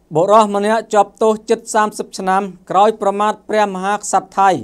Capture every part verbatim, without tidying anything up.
បុរសម្នាក់ជាប់ទោសជិតសាមសិបឆ្នាំក្រោយប្រមាថព្រះមហាក្សត្រថៃ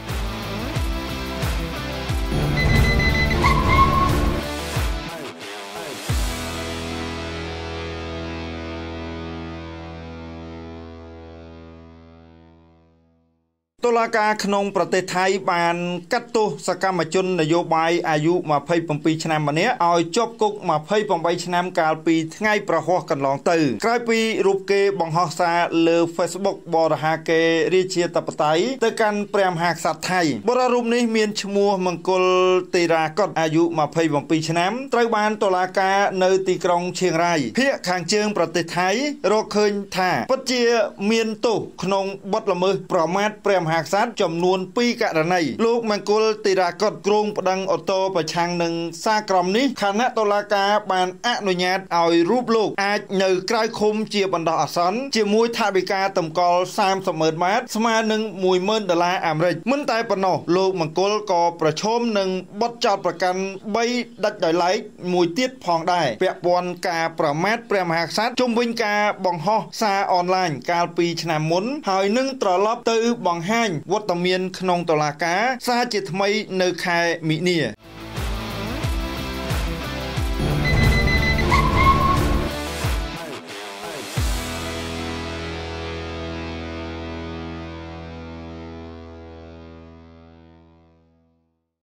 តុលាការក្នុងប្រទេសថៃបានកាត់ទោសសកម្មជននយោបាយអាយុยี่สิบเจ็ดឆ្នាំម្នាក់ឲ្យជាប់គុកยี่สิบแปดឆ្នាំកាលពីថ្ងៃប្រហ័សកន្លងទៅក្រោយពីរូបគេបង្ហោះសារលើ Facebook បរិហាកេររាជាធិបតេយ្យទៅកាន់ព្រះមហាក្សត្រថៃបុរសរូបនេះមានឈ្មោះមង្គលទេរាកុដអាយុยี่สิบเจ็ดឆ្នាំត្រូវបានតុលាការនៅទីក្រុងឈៀងរ៉ាយភាគខាងជើងប្រទេសថៃរកឃើញថាពិតជាមានទោសក្នុងបទល្មើសប្រមាថព្រះមហាក្សត្រចំនួនពីរករណីលោកមង្គលទេរាកុដគ្រងប្តឹងអូតូប្រឆាំងនឹងសារក្រមនេះខណៈតុលាការបានអនុញ្ញាតឲ្យរូបលោកអាចនៅក្រៅឃុំជាបណ្ដោះអាសន្នជាមួយថវិកាតម្កល់សាមសិបម៉ឺនបាតស្មើនឹងមួយម៉ឺនដុល្លារអាមេរិកមិនតែប៉ុណ្ណោះលោកមង្គលក៏ប្រឈមនឹងបទចោទប្រកាន់បីដាច់ដោយឡែកមួយទៀតផងដែរពាក់ព័ន្ធការប្រមាថព្រះមហាក្សត្រជុំវិញការបង្ហោះសារអនឡាញកាលពីឆ្នាំមុនហើយនឹងត្រឡប់ទៅបង្ហាញវត្តមានក្នុងតុលាការសារជាថ្មីនៅខែមិនិនា